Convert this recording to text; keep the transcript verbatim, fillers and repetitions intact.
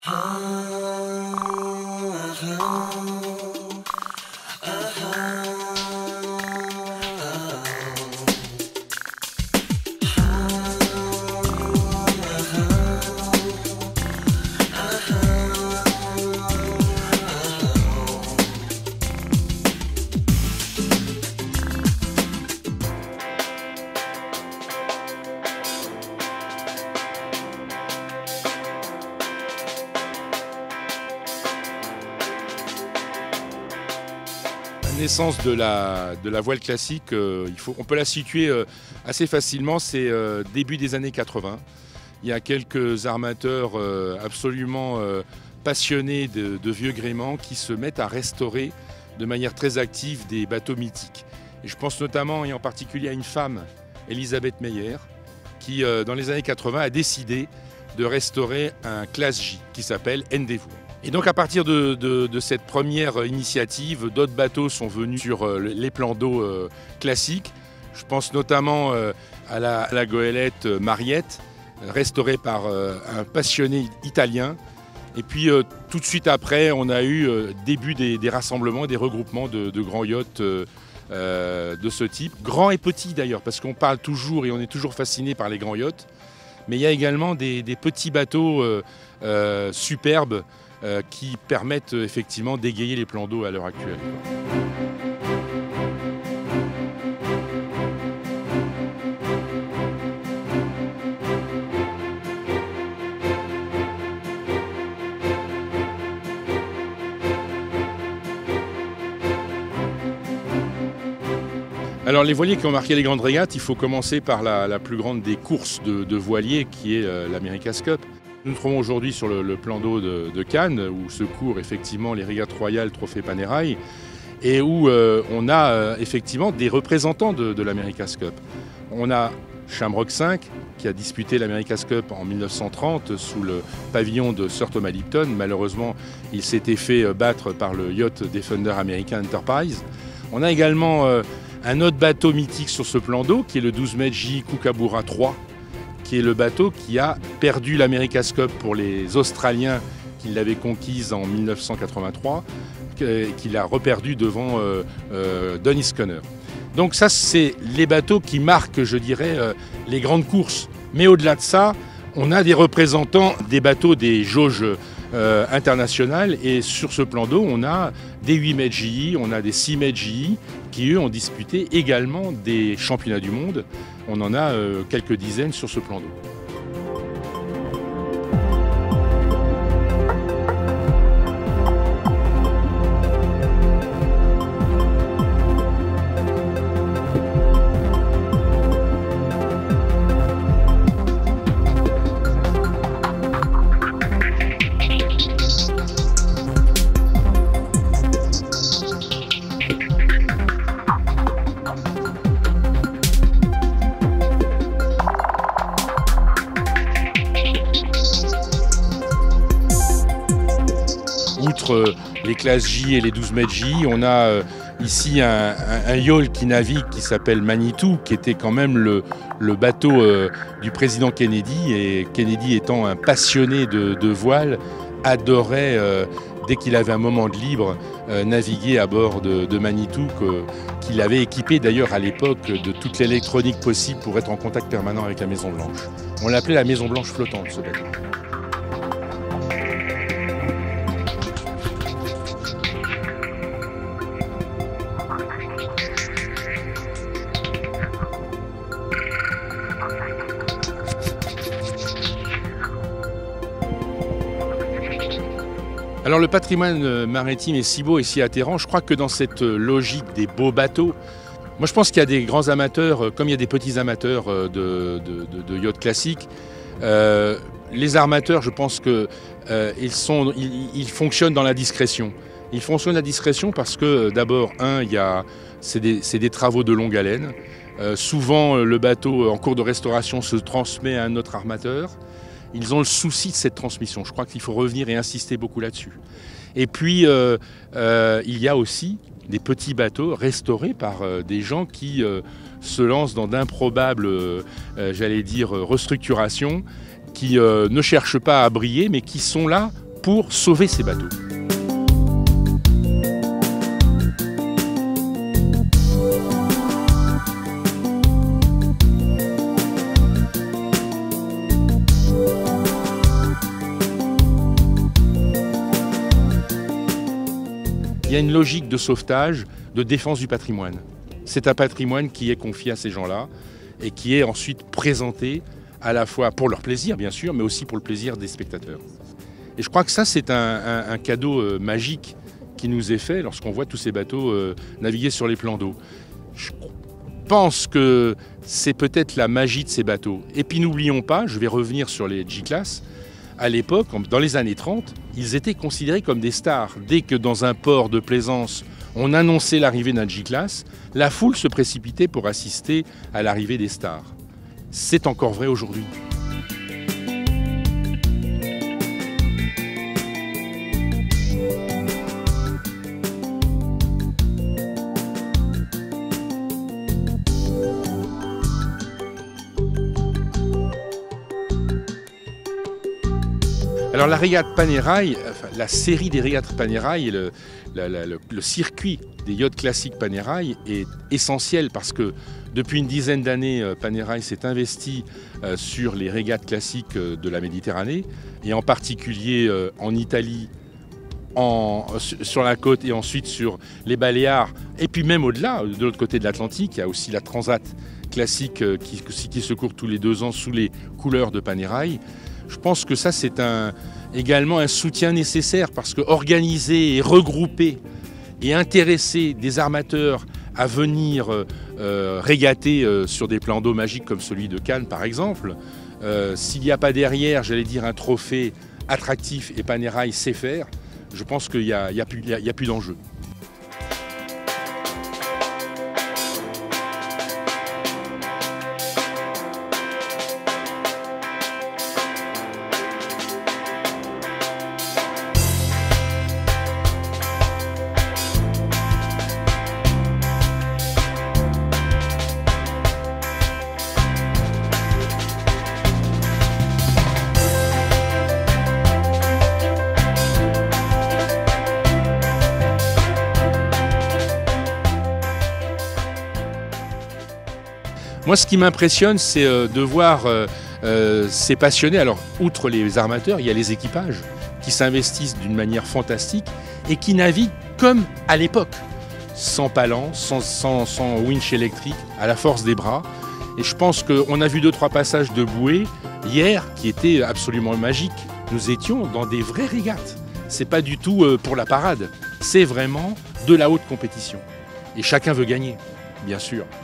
La naissance de la, de la voile classique, euh, il faut, on peut la situer euh, assez facilement, c'est euh, début des années quatre-vingts. Il y a quelques armateurs euh, absolument euh, passionnés de, de vieux gréements qui se mettent à restaurer de manière très active des bateaux mythiques. Et je pense notamment et en particulier à une femme, Elisabeth Meyer, qui euh, dans les années quatre-vingts a décidé de restaurer un classe J qui s'appelle Endeavour. Et donc à partir de, de, de cette première initiative, d'autres bateaux sont venus sur euh, les plans d'eau euh, classiques. Je pense notamment euh, à, la, à la goélette Mariette, restaurée par euh, un passionné italien. Et puis euh, tout de suite après, on a eu euh, début des, des rassemblements, des regroupements de, de grands yachts euh, euh, de ce type. Grands et petits d'ailleurs, parce qu'on parle toujours et on est toujours fasciné par les grands yachts. Mais il y a également des, des petits bateaux euh, euh, superbes euh, qui permettent euh, effectivement d'égayer les plans d'eau à l'heure actuelle. Alors les voiliers qui ont marqué les grandes régates, il faut commencer par la, la plus grande des courses de, de voiliers qui est euh, l'America's Cup. Nous nous trouvons aujourd'hui sur le, le plan d'eau de, de Cannes où se courent effectivement les régates royales Trophée Panerai et où euh, on a euh, effectivement des représentants de, de l'America's Cup. On a Shamrock cinq qui a disputé l'America's Cup en mille neuf cent trente sous le pavillon de Sir Thomas Lipton. Malheureusement, il s'était fait battre par le yacht Defender American Enterprise. On a également euh, un autre bateau mythique sur ce plan d'eau qui est le douze mètres J Kookaburra trois, qui est le bateau qui a perdu l'America's Cup pour les Australiens qui l'avaient conquise en mille neuf cent quatre-vingt-trois, qu'il a reperdu devant euh, euh, Donny Scunner. Donc ça, c'est les bateaux qui marquent, je dirais, euh, les grandes courses. Mais au-delà de ça, on a des représentants des bateaux des jauges euh, internationales. Et sur ce plan d'eau, on a des huit mètres J I, on a des six mètres J I qui, eux, ont disputé également des championnats du monde. On en a euh, quelques dizaines sur ce plan d'eau. Outre les classes J et les douze mètres J, on a euh, ici un, un, un yawl qui navigue qui s'appelle Manitou, qui était quand même le, le bateau euh, du président Kennedy. Et Kennedy étant un passionné de, de voile, adorait, euh, dès qu'il avait un moment de libre, euh, naviguer à bord de, de Manitou, qu'il avait équipé d'ailleurs à l'époque de toute l'électronique possible pour être en contact permanent avec la Maison Blanche. On l'appelait la Maison Blanche flottante, ce bateau. Alors le patrimoine maritime est si beau et si atterrant, je crois que dans cette logique des beaux bateaux, moi je pense qu'il y a des grands amateurs, comme il y a des petits amateurs de, de, de, de yachts classiques. Euh, les armateurs, je pense qu'ils euh, ils, ils fonctionnent dans la discrétion. Ils fonctionnent dans la discrétion parce que d'abord, un, il y a, c'est des, c'est des travaux de longue haleine. Euh, souvent, le bateau en cours de restauration se transmet à un autre armateur. Ils ont le souci de cette transmission. Je crois qu'il faut revenir et insister beaucoup là-dessus. Et puis, euh, euh, il y a aussi des petits bateaux restaurés par euh, des gens qui euh, se lancent dans d'improbables, euh, j'allais dire, restructurations, qui euh, ne cherchent pas à briller, mais qui sont là pour sauver ces bateaux. Il y a une logique de sauvetage, de défense du patrimoine. C'est un patrimoine qui est confié à ces gens-là et qui est ensuite présenté à la fois pour leur plaisir, bien sûr, mais aussi pour le plaisir des spectateurs. Et je crois que ça, c'est un, un, un cadeau euh, magique qui nous est fait lorsqu'on voit tous ces bateaux euh, naviguer sur les plans d'eau. Je pense que c'est peut-être la magie de ces bateaux. Et puis n'oublions pas, je vais revenir sur les G-Class, à l'époque, dans les années trente, ils étaient considérés comme des stars. Dès que dans un port de plaisance, on annonçait l'arrivée d'un G-Class, la foule se précipitait pour assister à l'arrivée des stars. C'est encore vrai aujourd'hui. Alors la régate Panerai, enfin, la série des régates Panerai, le, la, la, le, le circuit des yachts classiques Panerai est essentiel parce que depuis une dizaine d'années, Panerai s'est investi euh, sur les régates classiques de la Méditerranée et en particulier euh, en Italie, en, sur la côte et ensuite sur les Baléares et puis même au-delà, de l'autre côté de l'Atlantique, il y a aussi la Transat classique euh, qui, qui se court tous les deux ans sous les couleurs de Panerai. Je pense que ça, c'est un, également un soutien nécessaire parce que organiser et regrouper et intéresser des armateurs à venir euh, régater euh, sur des plans d'eau magiques comme celui de Cannes, par exemple, euh, s'il n'y a pas derrière, j'allais dire, un trophée attractif et Panerai sait faire, je pense qu'il n'y a, y a plus, y a, y a plus d'enjeu. Moi, ce qui m'impressionne, c'est de voir euh, ces passionnés. Alors, outre les armateurs, il y a les équipages qui s'investissent d'une manière fantastique et qui naviguent comme à l'époque, sans palans, sans, sans, sans winch électrique, à la force des bras. Et je pense qu'on a vu deux, trois passages de bouées hier qui étaient absolument magiques. Nous étions dans des vraies régates. C'est pas du tout pour la parade. C'est vraiment de la haute compétition. Et chacun veut gagner, bien sûr.